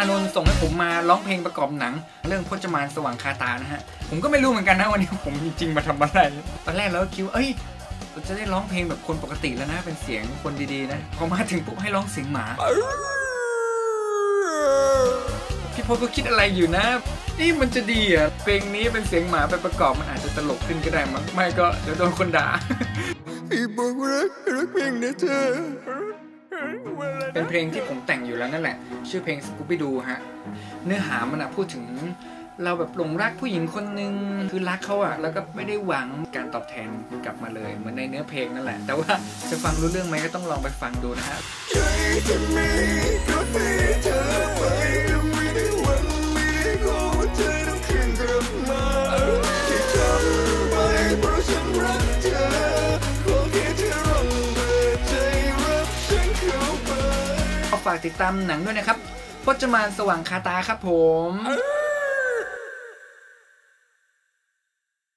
อานนท์ส่งให้ผมมาร้องเพลงประกอบหนังเรื่องพจมานสว่างคาตานะฮะผมก็ไม่รู้เหมือนกันนะวันนี้ผมจริงๆมาทำอะไรตอนแรกแล้วคิดว่าเราจะได้ร้องเพลงแบบคนปกติแล้วนะเป็นเสียงคนดีๆนะพอมาถึงปุ๊บให้ร้องเสียงหมาพี่พลก็คิดอะไรอยู่นะนี่มันจะดีอ่ะเพลงนี้เป็นเสียงหมาไปประกอบมันอาจจะตลกขึ้นก็ได้มั้งไม่ก็เดี๋ยวโดนคนด่าพี่บอกรักเพลงนะเธอเป็นเพลงที่ผมแต่งอยู่แล้วนั่นแหละชื่อเพลง Scooby Doo ฮะเนื้อหามันพูดถึงเราแบบหลงรักผู้หญิงคนนึงคือรักเขาอะแล้วก็ไม่ได้หวังการตอบแทนกลับมาเลยเหมือนในเนื้อเพลงนั่นแหละแต่ว่าจะฟังรู้เรื่องไหมก็ต้องลองไปฟังดูนะฮะฝากติดตามหนังด้วยนะครับพจมานสว่างคาตาครับผม